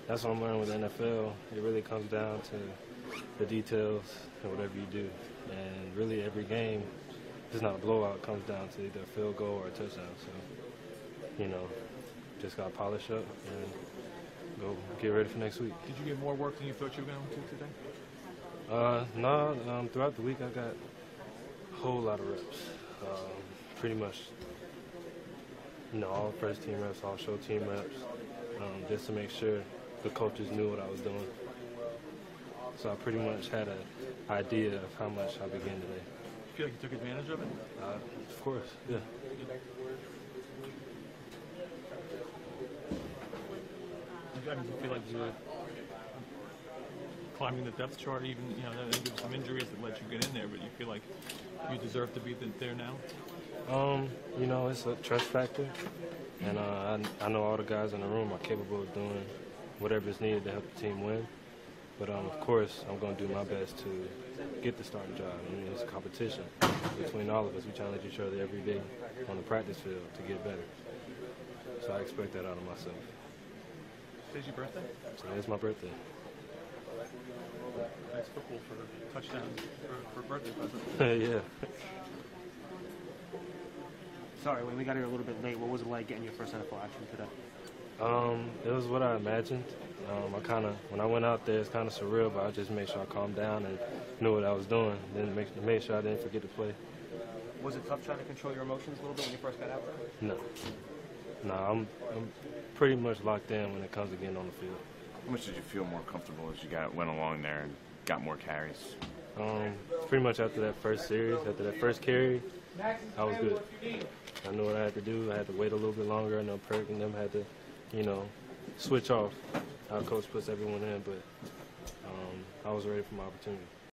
that's what I'm learning with the NFL. It really comes down to the details and whatever you do. And really every game, if it's not a blowout, it comes down to either a field goal or a touchdown. So, just got to polish up and go get ready for next week. Did you get more work than you thought you were going to today? No, throughout the week I got a whole lot of reps. Pretty much, all first team reps, all show team reps, just to make sure the coaches knew what I was doing. So I pretty much had an idea of how much I began today. You feel like you took advantage of it? Of course, yeah. I mean, do you feel like you're climbing the depth chart, even, there were some injuries that let you get in there, but you feel like you deserve to be there now? It's a trust factor, and I know all the guys in the room are capable of doing whatever is needed to help the team win. But of course, I'm going to do my best to get the starting job. It's a competition between all of us. We challenge each other every day on the practice field to get better. So I expect that out of myself. Today's your birthday? It's my birthday. Nice football for touchdowns for birthday present. Yeah. Sorry, we got here a little bit late. What was it like getting your first NFL action today? It was what I imagined. When I went out there, it's kind of surreal, but I just made sure I calmed down and knew what I was doing. Then made sure I didn't forget to play. Was it tough trying to control your emotions a little bit when you first got out there? No, I'm pretty much locked in when it comes to getting on the field. How much did you feel more comfortable as you went along there and got more carries? Pretty much after that first series, after that first carry, I was good. I knew what I had to do. I had to wait a little bit longer. I know Perk and them had to, switch off how coach puts everyone in, but I was ready for my opportunity.